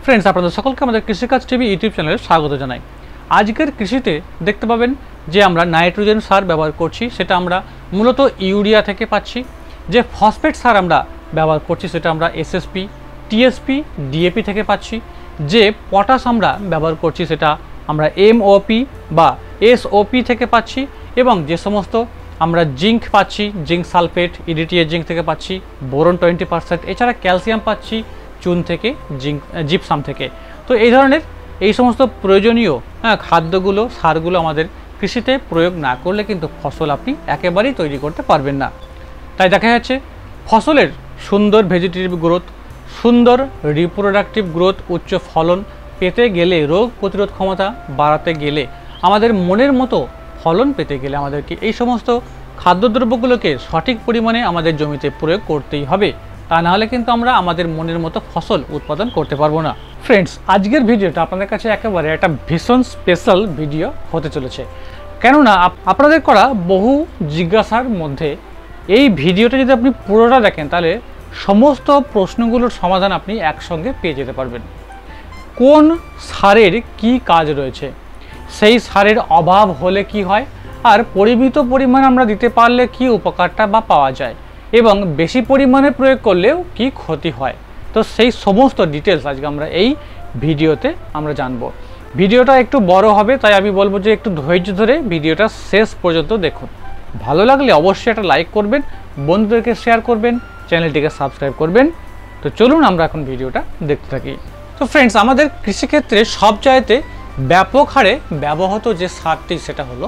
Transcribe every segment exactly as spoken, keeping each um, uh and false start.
Friends আপনাদের সকলকে আমাদের কৃষিকাজ টিভি ইউটিউব চ্যানেলে স্বাগত জানাই। আজকের কৃষিতে দেখতে পাবেন যে আমরা নাইট্রোজেন সার ব্যবহার করছি সেটা আমরা মূলত ইউরিয়া থেকে পাচ্ছি। যে ফসফেট সার আমরা ব্যবহার করছি সেটা আমরা এসএসপি, টিএসপি, ডিএপি থেকে পাচ্ছি। যে পটাশ আমরা ব্যবহার করছি সেটা আমরা এমওপি বা এসওপি থেকে পাচ্ছি। এবং যে সমস্ত আমরা জিঙ্ক পাচ্ছি, জিঙ্ক সালফেট, ইডিটিএ জিঙ্ক থেকে পাচ্ছি, বোরন টোয়েন্টি পার্সেন্ট, এছাড়া ক্যালসিয়াম পাচ্ছি চুন থেকে, জিঙ্ক জিপসাম থেকে। তো এই ধরনের এই সমস্ত প্রয়োজনীয় হ্যাঁ খাদ্যগুলো সারগুলো আমাদের কৃষিতে প্রয়োগ না করলে কিন্তু ফসল আপনি একেবারেই তৈরি করতে পারবেন না। তাই দেখা যাচ্ছে ফসলের সুন্দর ভেজিটেটিভ গ্রোথ, সুন্দর রিপ্রোডাক্টিভ গ্রোথ, উচ্চ ফলন পেতে গেলে, রোগ প্রতিরোধ ক্ষমতা বাড়াতে গেলে, আমাদের মনের মতো ফলন পেতে গেলে আমাদেরকে এই সমস্ত খাদ্যদ্রব্যগুলোকে সঠিক পরিমাণে আমাদের জমিতে প্রয়োগ করতেই হবে। তা না হলে কিন্তু আমরা আমাদের মনের মতো ফসল উৎপাদন করতে পারবো না। ফ্রেন্ডস, আজকের ভিডিওটা আপনাদের কাছে একেবারে একটা ভীষণ স্পেশাল ভিডিও হতে চলেছে, কেননা আপনাদের করা বহু জিজ্ঞাসার মধ্যে এই ভিডিওটা যদি আপনি পুরোটা দেখেন তাহলে সমস্ত প্রশ্নগুলোর সমাধান আপনি একসঙ্গে পেয়ে যেতে পারবেন। কোন সারের কি কাজ রয়েছে, সেই সারের অভাব হলে কি হয়, আর পরিমিত পরিমাণ আমরা দিতে পারলে কি উপকারটা বা পাওয়া যায়, এবং বেশি পরিমাণে প্রয়োগ করলেও কি ক্ষতি হয়। তো সেই সমস্ত ডিটেলস আজকে আমরা এই ভিডিওতে আমরা জানবো। ভিডিওটা একটু বড় হবে, তাই আমি বলবো যে একটু ধৈর্য ধরে ভিডিওটা শেষ পর্যন্ত দেখুন। ভালো লাগলে অবশ্যই একটা লাইক করবেন, বন্ধুদেরকে শেয়ার করবেন, চ্যানেলটিকে সাবস্ক্রাইব করবেন। তো চলুন আমরা এখন ভিডিওটা দেখতে থাকি। তো ফ্রেন্ডস, আমাদের কৃষিক্ষেত্রে সব চাইতে ব্যাপক হারে ব্যবহৃত যে সারটি সেটা হলো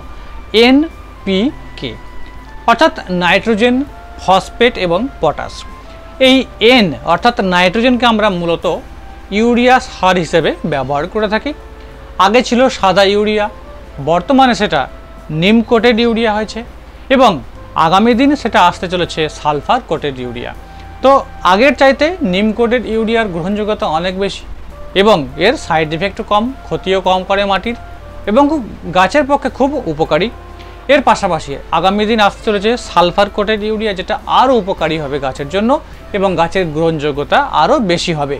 এনপিকে, অর্থাৎ নাইট্রোজেন, ফসফেট এবং পটাশ। এই এন অর্থাৎ নাইট্রোজেনকে আমরা মূলত ইউরিয়া সার হিসেবে ব্যবহার করে থাকি। আগে ছিল সাদা ইউরিয়া, বর্তমানে সেটা নিম কোটেড ইউরিয়া হয়েছে, এবং আগামী দিন সেটা আসতে চলেছে সালফার কোটেড ইউরিয়া। তো আগের চাইতে নিম কোটেড ইউরিয়ার গ্রহণযোগ্যতা অনেক বেশি, এবং এর সাইড ইফেক্টও কম, ক্ষতিও কম করে মাটির, এবং খুব গাছের পক্ষে খুব উপকারী। এর পাশাপাশি আগামী দিন আসতে চলেছে সালফার কোটেড ইউরিয়া, যেটা আরও উপকারী হবে গাছের জন্য, এবং গাছের গ্রহণযোগ্যতা আরও বেশি হবে।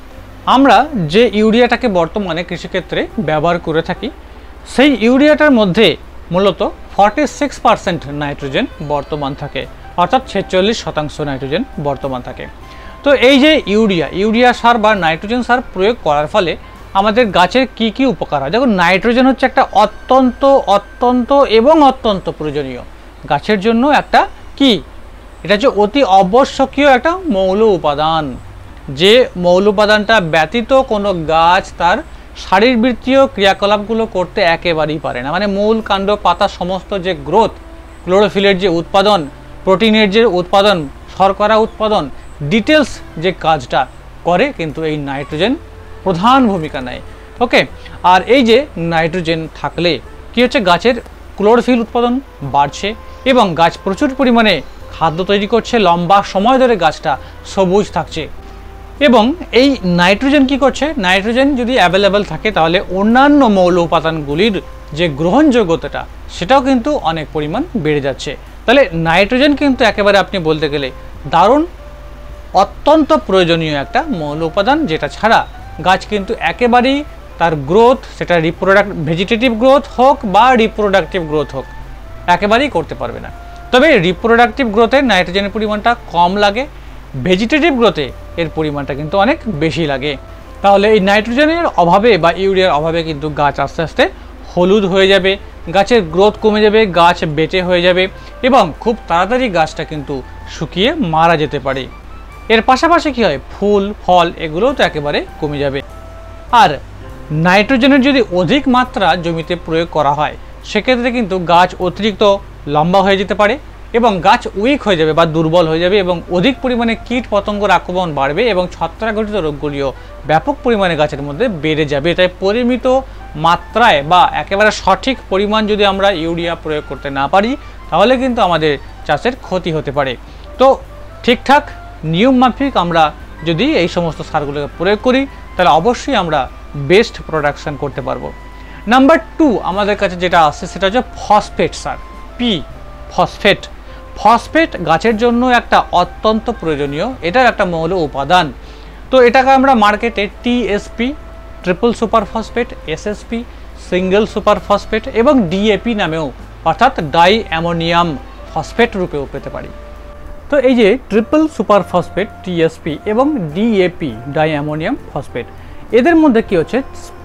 আমরা যে ইউরিয়াটাকে বর্তমানে কৃষিক্ষেত্রে ব্যবহার করে থাকি সেই ইউরিয়াটার মধ্যে মূলত ফর্টি সিক্স পার্সেন্ট নাইট্রোজেন বর্তমান থাকে, অর্থাৎ ছেচল্লিশ শতাংশ নাইট্রোজেন বর্তমান থাকে। তো এই যে ইউরিয়া ইউরিয়া সার বা নাইট্রোজেন সার প্রয়োগ করার ফলে আমাদের গাছের কি কি উপকার হয়। দেখুন, নাইট্রোজেন হচ্ছে একটা অত্যন্ত অত্যন্ত এবং অত্যন্ত প্রয়োজনীয় গাছের জন্য একটা কি, এটা হচ্ছে অতি আবশ্যকীয় একটা মৌল উপাদান। যে মৌল উপাদানটা ব্যতীত কোনো গাছ তার শারীরবৃত্তীয় ক্রিয়াকলাপগুলো করতে একেবারেই পারে না। মানে মূল, কাণ্ড, পাতা সমস্ত যে গ্রোথ, ক্লোরোফিলের যে উৎপাদন, প্রোটিনের যে উৎপাদন, শর্করা উৎপাদন, ডিটেলস যে কাজটা করে কিন্তু এই নাইট্রোজেন প্রধান ভূমিকা নেয়। ওকে, আর এই যে নাইট্রোজেন থাকলে কি হচ্ছে, গাছের ক্লোরোফিল উৎপাদন বাড়ছে এবং গাছ প্রচুর পরিমাণে খাদ্য তৈরি করছে, লম্বা সময় ধরে গাছটা সবুজ থাকছে। এবং এই নাইট্রোজেন কি করছে, নাইট্রোজেন যদি অ্যাভেলেবেল থাকে তাহলে অন্যান্য মৌল উপাদানগুলির যে গ্রহণযোগ্যতাটা সেটাও কিন্তু অনেক পরিমাণ বেড়ে যাচ্ছে। তাহলে নাইট্রোজেন কিন্তু একেবারে আপনি বলতে গেলে দারুণ অত্যন্ত প্রয়োজনীয় একটা মৌল উপাদান, যেটা ছাড়া গাছ কিন্তু একেবারেই তার গ্রোথ, সেটা রিপ্রোডাক্ট ভেজিটেটিভ গ্রোথ হোক বা রিপ্রোডাক্টিভ গ্রোথ হোক, একেবারেই করতে পারবে না। তবে রিপ্রোডাক্টিভ গ্রোথে নাইট্রোজেনের পরিমাণটা কম লাগে, ভেজিটেটিভ গ্রোথে এর পরিমাণটা কিন্তু অনেক বেশি লাগে। তাহলে এই নাইট্রোজেনের অভাবে বা ইউরিয়ার অভাবে কিন্তু গাছ আস্তে আস্তে হলুদ হয়ে যাবে, গাছের গ্রোথ কমে যাবে, গাছ বেঁটে হয়ে যাবে, এবং খুব তাড়াতাড়ি গাছটা কিন্তু শুকিয়ে মারা যেতে পারে। এর পাশাপাশি কী হয়, ফুল ফল এগুলোও তো একেবারে কমে যাবে। আর নাইট্রোজেনের যদি অধিক মাত্রা জমিতে প্রয়োগ করা হয় সেক্ষেত্রে কিন্তু গাছ অতিরিক্ত লম্বা হয়ে যেতে পারে, এবং গাছ উইক হয়ে যাবে বা দুর্বল হয়ে যাবে, এবং অধিক পরিমাণে কীট পতঙ্গর আক্রমণ বাড়বে, এবং ছত্রাকঘটিত রোগগুলিও ব্যাপক পরিমাণে গাছের মধ্যে বেড়ে যাবে। তাই পরিমিত মাত্রায় বা একেবারে সঠিক পরিমাণ যদি আমরা ইউরিয়া প্রয়োগ করতে না পারি তাহলে কিন্তু আমাদের চাষের ক্ষতি হতে পারে। তো ঠিকঠাক নিয়ম মাফিক আমরা যদি এই সমস্ত সারগুলোকে প্রয়োগ করি তাহলে অবশ্যই আমরা বেস্ট প্রোডাকশন করতে পারবো। নাম্বার টু আমাদের কাছে যেটা আসছে সেটা হচ্ছে ফসফেট সার, পি ফসফেট। ফসফেট গাছের জন্য একটা অত্যন্ত প্রয়োজনীয়, এটার একটা মৌল উপাদান। তো এটাকে আমরা মার্কেটে TSP, triple super phosphate, SSP, single super phosphate এবং ডিএপি নামেও অর্থাৎ ডাই অ্যামোনিয়াম ফসফেট রূপেও পেতে পারি। তো এই যে ট্রিপল সুপার ফসফেট টিএসপি এবং ডিএপি ডাই অ্যামোনিয়াম ফসফেট, এদের মধ্যে কি হচ্ছে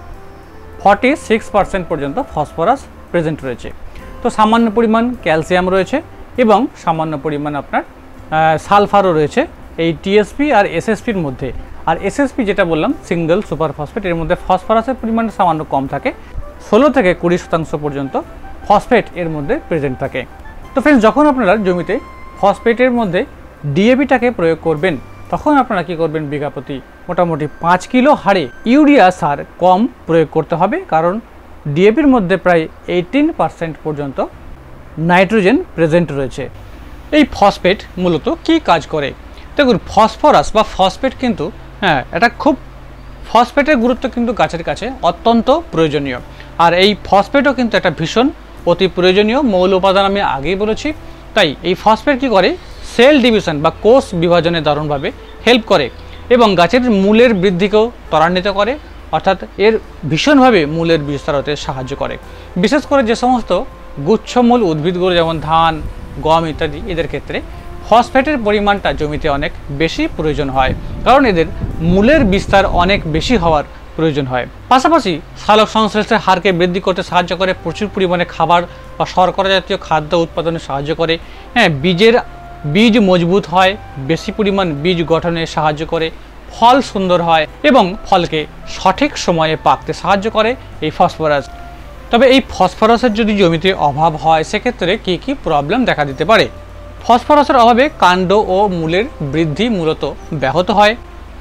ফর্টি সিক্স পার্সেন্ট পর্যন্ত ফসফরাস প্রেজেন্ট রয়েছে। তো সামান্য পরিমাণ ক্যালসিয়াম রয়েছে এবং সামান্য পরিমাণ আপনার সালফারও রয়েছে এই টিএসপি আর এসএসপির মধ্যে। আর এসএসপি যেটা বললাম সিঙ্গেল সুপার ফসফেট, এর মধ্যে ফসফরাসের পরিমাণ সামান্য কম থাকে, ষোলো থেকে কুড়ি শতাংশ পর্যন্ত ফসফেট এর মধ্যে প্রেজেন্ট থাকে। তো ফ্রেন্ডস, যখন আপনারা জমিতে ফসফেটের মধ্যে ডিএপিটাকে প্রয়োগ করবেন তখন আপনারা কি করবেন, বিঘা প্রতি মোটামুটি পাঁচ কিলো হারে ইউরিয়া সার কম প্রয়োগ করতে হবে, কারণ ডিএপির মধ্যে প্রায় এইটিন পার্সেন্ট পর্যন্ত নাইট্রোজেন প্রেজেন্ট রয়েছে। এই ফসফেট মূলত কি কাজ করে দেখুন, ফসফরাস বা ফসফেট কিন্তু হ্যাঁ এটা খুব ফসফেটের গুরুত্ব কিন্তু গাছের কাছে অত্যন্ত প্রয়োজনীয়। আর এই ফসফেটও কিন্তু একটা ভীষণ অতি প্রয়োজনীয় মৌল উপাদান, আমি আগেই বলেছি। তাই এই ফসফেট কি করে, সেল ডিভিশন বা কোষ বিভাজনে দারুণভাবে হেল্প করে এবং গাছের মূলের বৃদ্ধিকেও ত্বরান্বিত করে, অর্থাৎ এর ভীষণভাবে মূলের বিস্তার হতে সাহায্য করে। বিশেষ করে যে সমস্ত গুচ্ছমূল উদ্ভিদগুলো যেমন ধান, গম ইত্যাদি, এদের ক্ষেত্রে ফসফেটের পরিমাণটা জমিতে অনেক বেশি প্রয়োজন হয়, কারণ এদের মূলের বিস্তার অনেক বেশি হওয়ার প্রয়োজন হয়। পাশাপাশি সালোক সংশ্লেষের হারকে বৃদ্ধি করতে সাহায্য করে, প্রচুর পরিমাণে খাবার বা শর্করা জাতীয় খাদ্য উৎপাদনে সাহায্য করে। হ্যাঁ, বীজের বীজ মজবুত হয়, বেশি পরিমাণ বীজ গঠনে সাহায্য করে, ফল সুন্দর হয় এবং ফলকে সঠিক সময়ে পাকতে সাহায্য করে এই ফসফরাস। তবে এই ফসফরাসের যদি জমিতে অভাব হয় সেক্ষেত্রে কী কী প্রবলেম দেখা দিতে পারে। ফসফরাসের অভাবে কাণ্ড ও মূলের বৃদ্ধি মূলত ব্যাহত হয়,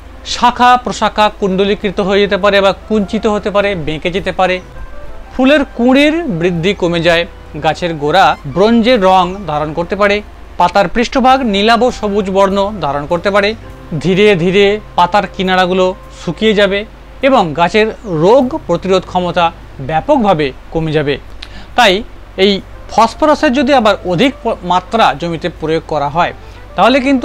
শাখা প্রশাখা কুণ্ডলীকৃত হয়ে যেতে পারে বা কুঞ্চিত হতে পারে, বেঁকে যেতে পারে, ফুলের কুঁড়ির বৃদ্ধি কমে যায়, গাছের গোড়া ব্রোঞ্জের রং ধারণ করতে পারে, পাতার পৃষ্ঠভাগ নীলাভ সবুজ বর্ণ ধারণ করতে পারে, ধীরে ধীরে পাতার কিনারাগুলো শুকিয়ে যাবে এবং গাছের রোগ প্রতিরোধ ক্ষমতা ব্যাপকভাবে কমে যাবে। তাই এই ফসফরাসের যদি আবার অধিক মাত্রা জমিতে প্রয়োগ করা হয় তাহলে কিন্তু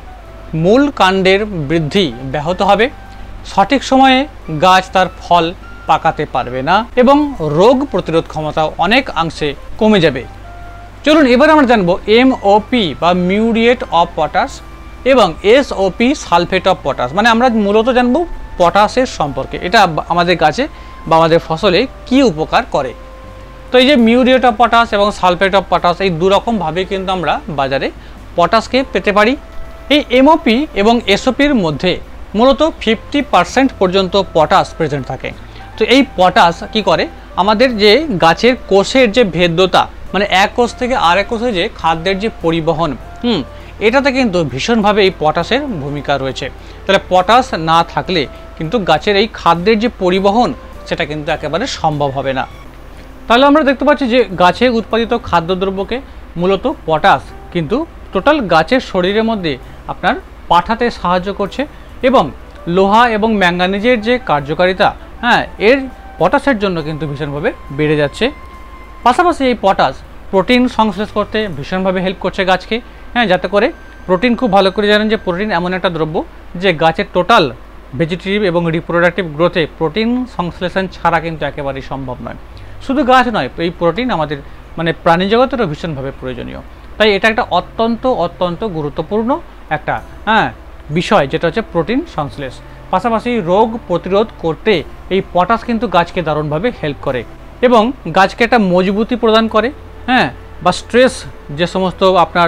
মূল কাণ্ডের বৃদ্ধি ব্যাহত হবে, সঠিক সময়ে গাছ তার ফল পাকাতে পারবে না এবং রোগ প্রতিরোধ ক্ষমতাও অনেক অংশে কমে যাবে। চলুন এবার আমরা জানবো এমওপি বা মিউরিয়েট অফ পটাশ এবং এসওপি সালফেট অফ পটাশ, মানে আমরা মূলত জানবো পটাশের সম্পর্কে, এটা আমাদের গাছে বা আমাদের ফসলে কি উপকার করে। তো এই যে মিউরিয়েট অফ পটাশ এবং সালফেট অফ পটাশ, এই দুরকমভাবে কিন্তু আমরা বাজারে পটাশকে পেতে পারি। এই এমওপি এবং এসওপির মধ্যে মূলত ফিফটি পার্সেন্ট পর্যন্ত পটাশ প্রেজেন্ট থাকে। তো এই পটাশ কি করে, আমাদের যে গাছের কোষের যে ভেদ্যতা, মানে এক কোষ থেকে আরেক কোষে যে খাদ্যের যে পরিবহন, হুম এটাতে কিন্তু ভীষণভাবে এই পটাশের ভূমিকা রয়েছে। তাহলে পটাশ না থাকলে কিন্তু গাছের এই খাদ্যের যে পরিবহন সেটা কিন্তু একেবারে সম্ভব হবে না। তাহলে আমরা দেখতে পাচ্ছি যে গাছে উৎপাদিত খাদ্যদ্রব্যকে মূলত পটাশ কিন্তু টোটাল গাছের শরীরের মধ্যে আপনার পাঠাতে সাহায্য করছে এবং লোহা এবং ম্যাঙ্গানিজের যে কার্যকারিতা, হ্যাঁ এর পটাশের জন্য কিন্তু ভীষণভাবে বেড়ে যাচ্ছে। পাশাপাশি এই পটাশ প্রোটিন সংশ্লেষ করতে ভীষণভাবে হেল্প করছে গাছকে, হ্যাঁ যাতে করে প্রোটিন, খুব ভালো করে জানেন যে প্রোটিন এমন একটা দ্রব্য যে গাছের টোটাল ভেজিটেটিভ এবং রিপ্রোডাক্টিভ গ্রোথে প্রোটিন সংশ্লেষণ ছাড়া কিন্তু একেবারেই সম্ভব নয়। শুধু গাছ নয়, এই প্রোটিন আমাদের মানে প্রাণী জগতেরও ভীষণভাবে প্রয়োজনীয়। তাই এটা একটা অত্যন্ত অত্যন্ত গুরুত্বপূর্ণ একটা হ্যাঁ বিষয়, যেটা হচ্ছে প্রোটিন সংশ্লেষ। পাশাপাশি রোগ প্রতিরোধ করতে এই পটাশ কিন্তু গাছকে দারুণভাবে হেল্প করে এবং গাছকে একটা মজবুতি প্রদান করে, হ্যাঁ বা স্ট্রেস যে সমস্ত আপনার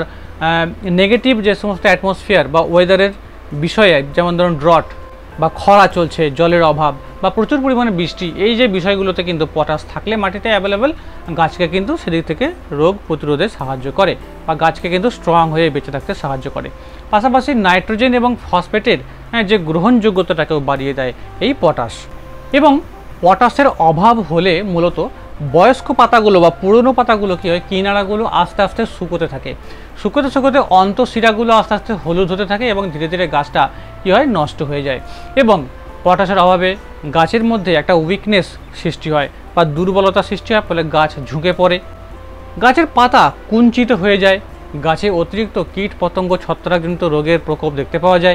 নেগেটিভ যে সমস্ত অ্যাটমসফিয়ার বা ওয়েদারের বিষয়ে, যেমন ধরুন ড্রট বা খরা চলছে, জলের অভাব বা প্রচুর পরিমাণে বৃষ্টি, এই যে বিষয়গুলোতে কিন্তু পটাশ থাকলে মাটিতে অ্যাভেলেবেল গাছকে কিন্তু সেদিক থেকে রোগ প্রতিরোধে সাহায্য করে বা গাছকে কিন্তু স্ট্রং হয়ে বেঁচে থাকতে সাহায্য করে। পাশাপাশি নাইট্রোজেন এবং ফসফেটের যে গ্রহণযোগ্যতাটাকেও বাড়িয়ে দেয় এই পটাশ। এবং পটাশের অভাব হলে মূলত বয়স্ক পাতাগুলো বা পুরনো পাতাগুলো কী হয়, কিনারাগুলো আস্তে আস্তে শুকোতে থাকে, শুকোতে শুকোতে অন্তঃশিরাগুলো আস্তে আস্তে হলুদ হতে থাকে এবং ধীরে ধীরে গাছটা কী হয়, নষ্ট হয়ে যায়। এবং পটাশের অভাবে গাছের মধ্যে একটা উইকনেস সৃষ্টি হয় বা দুর্বলতা সৃষ্টি হয়, ফলে গাছ ঝুঁকে পড়ে, গাছের পাতা কুঞ্চিত হয়ে যায়, গাছে অতিরিক্ত কীট পতঙ্গ ছত্রাকজনিত রোগের প্রকোপ দেখতে পাওয়া যায়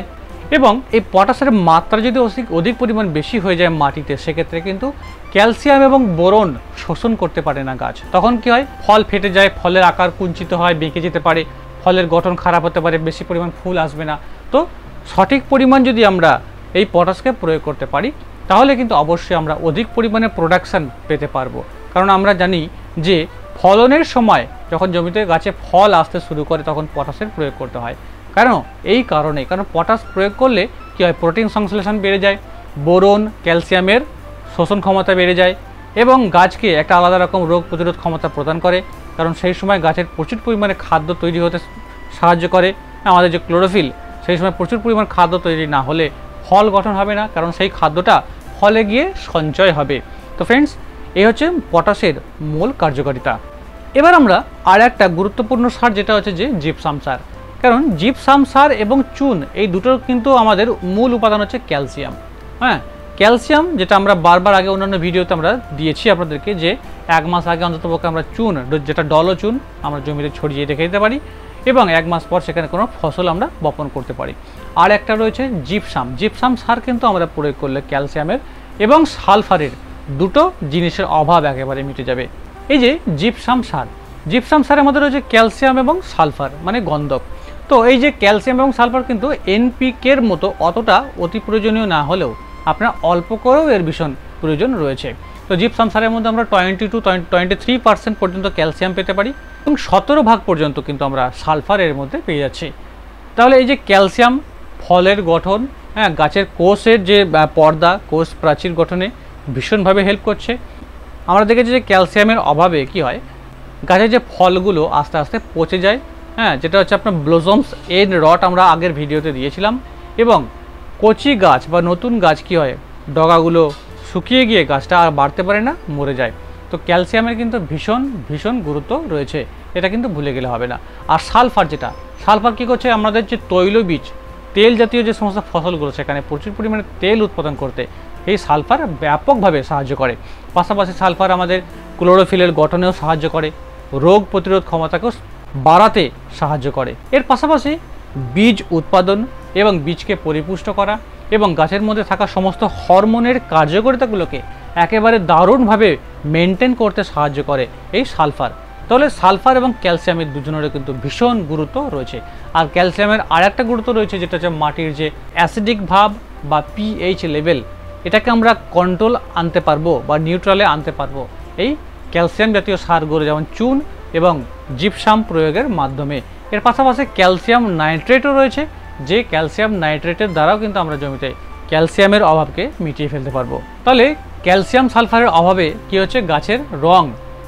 এবং এই পটাশের মাত্রা যদি অধিক পরিমাণ বেশি হয়ে যায় মাটিতে, সেক্ষেত্রে কিন্তু ক্যালসিয়াম এবং বোরন শোষণ করতে পারে না গাছ। তখন কি হয়, ফল ফেটে যায়, ফলের আকার কুঞ্চিত হয়, বেঁকে যেতে পারে, ফলের গঠন খারাপ হতে পারে, বেশি পরিমাণ ফুল আসবে না। তো সঠিক পরিমাণ যদি আমরা এই পটাশকে প্রয়োগ করতে পারি, তাহলে কিন্তু অবশ্যই আমরা অধিক পরিমাণে প্রোডাকশান পেতে পারবো। কারণ আমরা জানি যে ফলনের সময় যখন জমিতে গাছে ফল আসতে শুরু করে, তখন পটাশের প্রয়োগ করতে হয়। কারণ এই কারণে কারণ পটাশ প্রয়োগ করলে কী হয়, প্রোটিন সংশ্লেষণ বেড়ে যায়, বোরন ক্যালসিয়ামের শোষণ ক্ষমতা বেড়ে যায় এবং গাছকে একটা আলাদা রকম রোগ প্রতিরোধ ক্ষমতা প্রদান করে। কারণ সেই সময় গাছের প্রচুর পরিমাণে খাদ্য তৈরি হতে সাহায্য করে। আমাদের যে ক্লোরোফিল, সেই সময় প্রচুর পরিমাণ খাদ্য তৈরি না হলে ফল গঠন হবে না, কারণ সেই খাদ্যটা ফলে গিয়ে সঞ্চয় হবে। তো ফ্রেন্ডস, এই হচ্ছে পটাশের মূল কার্যকারিতা। এবার আমরা আর একটা গুরুত্বপূর্ণ সার, যেটা হচ্ছে যে জিপসাম সার। কারণ জিপসাম সার এবং চুন, এই দুটোর কিন্তু আমাদের মূল উপাদান হচ্ছে ক্যালসিয়াম। হ্যাঁ, ক্যালসিয়াম যেটা আমরা বারবার আগে অন্যান্য ভিডিওতে আমরা দিয়েছি আপনাদেরকে, যে এক মাস আগে অন্ততপক্ষে আমরা চুন, যেটা ডলো চুন, আমরা জমিতে ছড়িয়ে রেখে দিতে পারি এবং এক মাস পর সেখানে কোনো ফসল আমরা বপন করতে পারি। আর একটা রয়েছে জিপসাম। জিপসাম সার কিন্তু আমরা প্রয়োগ করলে ক্যালসিয়ামের এবং সালফারের দুটো জিনিসের অভাব একেবারে মিটে যাবে। এই যে জিপসাম সার, জিপসাম সারের মধ্যে রয়েছে ক্যালসিয়াম এবং সালফার, মানে গন্ধক। তো এই যে ক্যালসিয়াম এবং সালফার কিন্তু এনপিকের মতো অতটা অতি প্রয়োজনীয় না হলেও আপনার অল্প করেও এর ভীষণ প্রয়োজন রয়েছে। তো জিপসাম সারের মধ্যে আমরা twenty two twenty three percent পর্যন্ত ক্যালসিয়াম পেতে পারি এবং সতেরো ভাগ পর্যন্ত কিন্তু আমরা সালফার এর মধ্যে পেয়ে যাচ্ছি। তাহলে এই যে ক্যালসিয়াম ফলের গঠন, হ্যাঁ, গাছের কোষের যে পর্দা, কোষ প্রাচীর গঠনে ভীষণভাবে হেল্প করছে। আমরা দেখেছি যে ক্যালসিয়ামের অভাবে কি হয়, গাছের যে ফলগুলো আস্তে আস্তে পচে যায়, হ্যাঁ, যেটা হচ্ছে আপনার ব্লজমস এন্ড রট, আমরা আগের ভিডিওতে দিয়েছিলাম। এবং কচি গাছ বা নতুন গাছ কি হয়, ডগাগুলো শুকিয়ে গিয়ে গাছটা আর বাড়তে পারে না, মরে যায়। তো ক্যালসিয়ামের কিন্তু ভীষণ ভীষণ গুরুত্ব রয়েছে, এটা কিন্তু ভুলে গেলে হবে না। আর সালফার, যেটা সালফার কী করছে, আমাদের যে তৈলবীজ, তেল জাতীয় যে সমস্ত ফসলগুলো, সেখানে প্রচুর পরিমাণে তেল উৎপাদন করতে এই সালফার ব্যাপকভাবে সাহায্য করে। পাশাপাশি সালফার আমাদের ক্লোরোফিলের গঠনেও সাহায্য করে, রোগ প্রতিরোধ ক্ষমতাকেও বাড়াতে সাহায্য করে। এর পাশাপাশি বীজ উৎপাদন এবং বীজকে পরিপুষ্ট করা এবং গাছের মধ্যে থাকা সমস্ত হরমোনের কার্যকারিতাগুলোকে একেবারে দারুণভাবে মেনটেন করতে সাহায্য করে এই সালফার। তাহলে সালফার এবং ক্যালসিয়ামের দুজনেরও কিন্তু ভীষণ গুরুত্ব রয়েছে। আর ক্যালসিয়ামের আর একটা গুরুত্ব রয়েছে, যেটা হচ্ছে মাটির যে অ্যাসিডিক ভাব বা পিএইচ লেভেল, এটাকে আমরা কন্ট্রোল আনতে পারবো বা নিউট্রালে আনতে পারবো এই ক্যালসিয়াম জাতীয় সারগুলো, যেমন চুন এবং জিপসাম প্রয়োগের মাধ্যমে। এর পাশাপাশি ক্যালসিয়াম নাইট্রেটও রয়েছে, যে ক্যালসিয়াম নাইট্রেটের দ্বারাও কিন্তু আমরা জমিতে ক্যালসিয়ামের অভাবকে মিটিয়ে ফেলতে পারবো। তাহলে ক্যালসিয়াম সালফারের অভাবে কি হচ্ছে, গাছের রং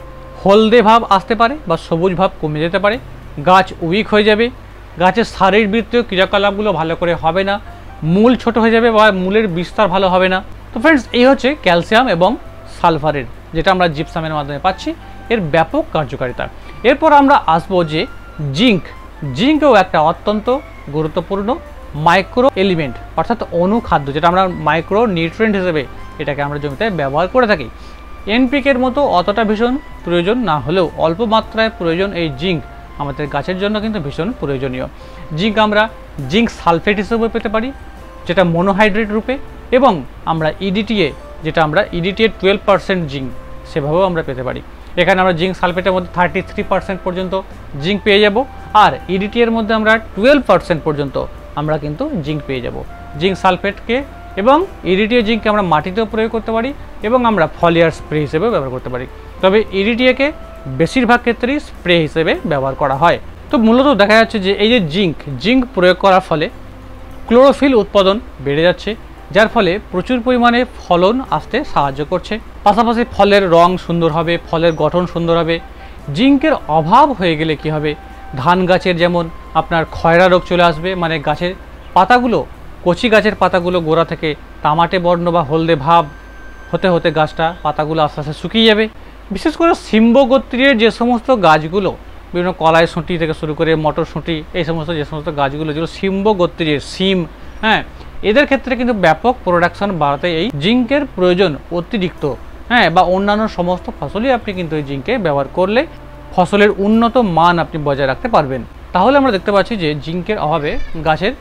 হলদে ভাব আসতে পারে বা সবুজ ভাব কমে যেতে পারে, গাছ উইক হয়ে যাবে, গাছের শারীরবৃত্তীয় ক্রিয়াকলাপগুলো ভালো করে হবে না, মূল ছোট হয়ে যাবে বা মূলের বিস্তার ভালো হবে না। তো ফ্রেন্ডস, এই হচ্ছে ক্যালসিয়াম এবং সালফারের, যেটা আমরা জিপসামের মাধ্যমে পাচ্ছি, এর ব্যাপক কার্যকারিতা। এরপর আমরা আসবো যে জিঙ্ক। জিঙ্কও একটা অত্যন্ত গুরুত্বপূর্ণ মাইক্রো এলিমেন্ট, অর্থাৎ অনুখাদ্য, যেটা আমরা মাইক্রো নিউট্রিয়েন্ট হিসেবে এটাকে আমরা জমিতে ব্যবহার করে থাকি। এনপিকের মতো অতটা ভীষণ প্রয়োজন না হলেও অল্প মাত্রায় প্রয়োজন এই জিঙ্ক আমাদের গাছের জন্য কিন্তু ভীষণ প্রয়োজনীয়। জিঙ্ক আমরা জিঙ্ক সালফেট হিসেবে পেতে পারি, যেটা মনোহাইড্রেট রূপে, এবং আমরা ইডিটিএ, যেটা আমরা ইডিটিএ টুয়েলভ পার্সেন্ট জিঙ্ক, সেভাবেও আমরা পেতে পারি। এখানে আমরা জিঙ্ক সালফেটের মধ্যে থার্টি থ্রি পার্সেন্ট পর্যন্ত জিঙ্ক পেয়ে যাব, আর ইডিটি এর মধ্যে আমরা টুয়েলভ পার্সেন্ট পর্যন্ত আমরা কিন্তু জিঙ্ক পেয়ে যাব। জিঙ্ক সালফেটকে এবং ইডিটিএ জিঙ্ককে আমরা মাটিতেও প্রয়োগ করতে পারি এবং আমরা ফলিয়ার স্প্রে হিসেবেও ব্যবহার করতে পারি। তবে ইডিটিএকে বেশিরভাগ ক্ষেত্রেই স্প্রে হিসেবে ব্যবহার করা হয়। তো মূলত দেখা যাচ্ছে যে এই যে জিঙ্ক জিঙ্ক প্রয়োগ করার ফলে ক্লোরোফিল উৎপাদন বেড়ে যাচ্ছে, যার ফলে প্রচুর পরিমাণে ফলন আসতে সাহায্য করছে। পাশাপাশি ফলের রং সুন্দর হবে, ফলের গঠন সুন্দর হবে। জিঙ্কের অভাব হয়ে গেলে কি হবে, ধান গাছের যেমন আপনার খয়রা রোগ চলে আসবে, মানে গাছের পাতাগুলো, কচি গাছের পাতাগুলো গোড়া থেকে তামাটে বর্ণ বা হলদে ভাব হতে হতে গাছটা পাতাগুলো আস্তে আস্তে শুকিয়ে যাবে। বিশেষ করে সিম্ব গোত্রের যে সমস্ত গাছগুলো, বিভিন্ন কলাই শুঁটি থেকে শুরু করে মটরশুঁটি, এই সমস্ত যে সমস্ত গাছগুলো যেগুলো সিম্ব গোত্রের, সিম, হ্যাঁ, এদের ক্ষেত্রে কিন্তু ব্যাপক প্রোডাকশন বাড়াতে এই জিঙ্কের প্রয়োজন অতিরিক্ত, হ্যাঁ, বা অন্যান্য সমস্ত ফসলই আপনি কিন্তু এই জিঙ্কে ব্যবহার করলে ফসলের উন্নত মান আপনি বজায় রাখতে পারবেন। তাহলে আমরা দেখতে পাচ্ছি যে জিঙ্কের অভাবে গাছের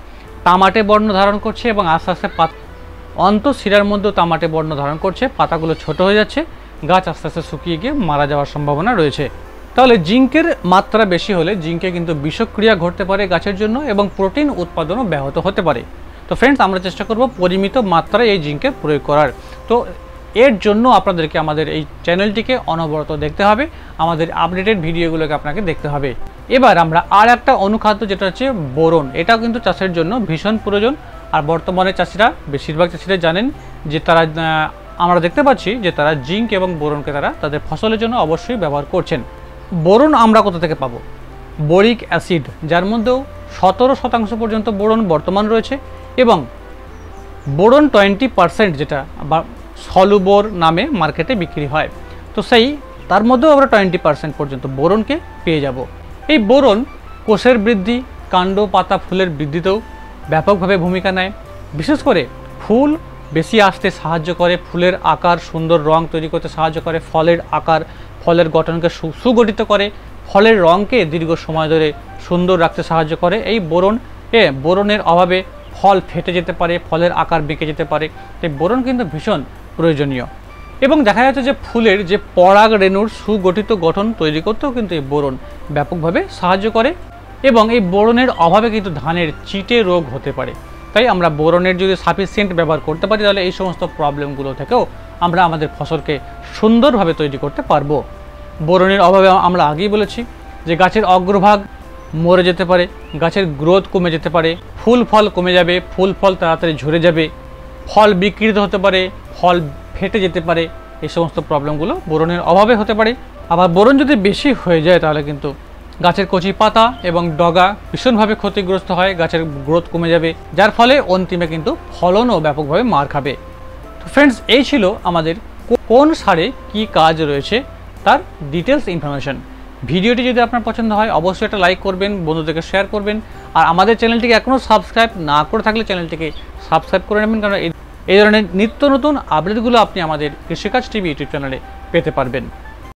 তামাটে বর্ণ ধারণ করছে এবং আস্তে আস্তে পাতা অন্তঃশিরার মধ্যেও তামাটে বর্ণ ধারণ করছে, পাতাগুলো ছোট হয়ে যাচ্ছে, গাছ আস্তে আস্তে শুকিয়ে গিয়ে মারা যাওয়ার সম্ভাবনা রয়েছে। তাহলে জিঙ্কের মাত্রা বেশি হলে জিঙ্কে কিন্তু বিষক্রিয়া ঘটতে পারে গাছের জন্য এবং প্রোটিন উৎপাদনও ব্যাহত হতে পারে। তো ফ্রেন্ডস, আমরা চেষ্টা করব পরিমিত মাত্রায় এই জিঙ্কের প্রয়োগ করার। তো এর জন্য আপনাদেরকে আমাদের এই চ্যানেলটিকে অনবরত দেখতে হবে, আমাদের আপডেটেড ভিডিওগুলোকে আপনাকে দেখতে হবে। এবার আমরা আর একটা অনুখাদ্য যেটা হচ্ছে বোরন, এটাও কিন্তু চাষের জন্য ভীষণ প্রয়োজন। আর বর্তমানে চাষিরা, বেশিরভাগ চাষিরা জানেন যে তারা, আমরা দেখতে পাচ্ছি যে তারা জিঙ্ক এবং বোরনকে তারা তাদের ফসলের জন্য অবশ্যই ব্যবহার করছেন। বোরন আমরা কোথা থেকে পাবো? বোরিক অ্যাসিড, যার মধ্যেও সতেরো শতাংশ পর্যন্ত বোরন বর্তমান রয়েছে এবং বোরন টোয়েন্টি পার্সেন্ট যেটা বা সলুবোর নামে মার্কেটে বিক্রি হয়, তো সেই তার মধ্যেও আমরা টোয়েন্টি পার্সেন্ট পর্যন্ত বোরনকে পেয়ে যাব। এই বোরন কোষের বৃদ্ধি, কাণ্ড, পাতা, ফুলের বৃদ্ধিতেও ব্যাপকভাবে ভূমিকা নেয়। বিশেষ করে ফুল বেশি আসতে সাহায্য করে, ফুলের আকার, সুন্দর রং তৈরি করতে সাহায্য করে, ফলের আকার, ফলের গঠনকে সুগঠিত করে, ফলের রঙকে দীর্ঘ সময় ধরে সুন্দর রাখতে সাহায্য করে। এই বোরন এ বোরনের অভাবে ফল ফেটে যেতে পারে, ফলের আকার বেঁকে যেতে পারে। এই বোরন কিন্তু ভীষণ প্রয়োজনীয় এবং দেখা যাচ্ছে যে ফুলের যে পরাগ রেণুর সুগঠিত গঠন তৈরি করতেও কিন্তু এই বোরন ব্যাপকভাবে সাহায্য করে এবং এই বোরনের অভাবে কিন্তু ধানের চিটে রোগ হতে পারে। তাই আমরা বোরনের যদি সাফিসিয়েন্ট ব্যবহার করতে পারি তাহলে এই সমস্ত প্রবলেমগুলো থেকেও আমরা আমাদের ফসলকে সুন্দরভাবে তৈরি করতে পারবো। বোরনের অভাবে আমরা আগেই বলেছি যে গাছের অগ্রভাগ মরে যেতে পারে, গাছের গ্রোথ কমে যেতে পারে, ফুল ফল কমে যাবে, ফুল ফল তাড়াতাড়ি ঝরে যাবে, ফল বিকৃত হতে পারে, ফল ফেটে যেতে পারে। এই সমস্ত প্রবলেমগুলো বোরনের অভাবে হতে পারে। আবার বোরন যদি বেশি হয়ে যায় তাহলে কিন্তু গাছের কচি পাতা এবং ডগা ভীষণভাবে ক্ষতিগ্রস্ত হয়, গাছের গ্রোথ কমে যাবে, যার ফলে অন্তিমে কিন্তু ফলনও ব্যাপকভাবে মার খাবে। তো ফ্রেন্ডস, এই ছিল আমাদের কোন সারে কি কাজ রয়েছে তার ডিটেলস ইনফরমেশন। ভিডিওটি যদি আপনার পছন্দ হয় অবশ্যই একটা লাইক করবেন, বন্ধুদেরকে শেয়ার করবেন, আর আমাদের চ্যানেলটিকে এখনও সাবস্ক্রাইব না করে থাকলে চ্যানেলটিকে সাবস্ক্রাইব করে নেবেন, কারণ এই ধরনের নিত্য নতুন আপডেটগুলো আপনি আমাদের কৃষিকাজ টিভি ইউটিউব চ্যানেলে পেতে পারবেন।